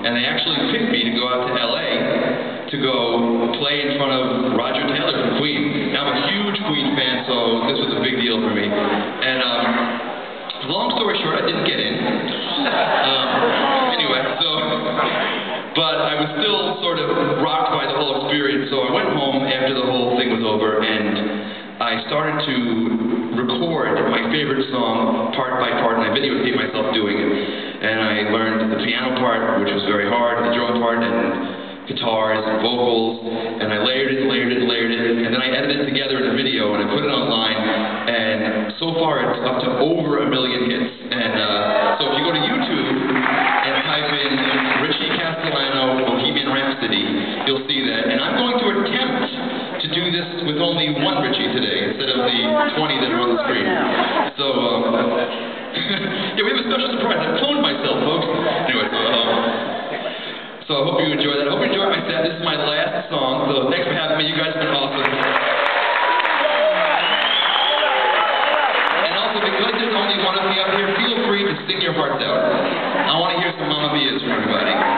and they actually picked me to go out to LA to go play in front of Roger Taylor from Queen. Now, I'm a huge Queen fan, so this was a big deal for me. And long story short, I didn't get in. Anyway, but I was still sort of rocked by the whole experience, so I went home after the whole thing was over, and I started to record my favorite song part by part, and I videotaped myself doing it. And I learned the piano part, which was very hard, the drum part, and guitars and vocals, and I layered it, and then I edited it together in a video, and I put it online, and so far it's up to over 1 million hits. And so if you go to YouTube and type in Richie Castellano Bohemian Rhapsody, you'll see that. And I'm going to attempt to do this with only one Richie today, instead of the 20 that are on the screen. So, yeah, we have a special surprise. I cloned myself, folks. Anyway, so I hope you enjoy that. I hope you enjoyed my set. This is my last song, so thanks for having me. You guys have been awesome. And also, because there's only one of me up here, feel free to sing your hearts out. I want to hear some Mamma Mia's from everybody.